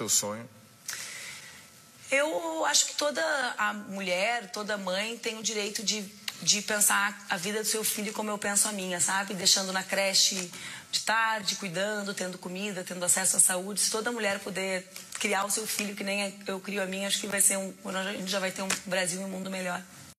Seu sonho? Eu acho que toda a mulher, toda mãe tem o direito de pensar a vida do seu filho como eu penso a minha, sabe? Deixando na creche de tarde, cuidando, tendo comida, tendo acesso à saúde. Se toda mulher puder criar o seu filho que nem eu crio a minha, acho que vai ser a gente já vai ter um Brasil e um mundo melhor.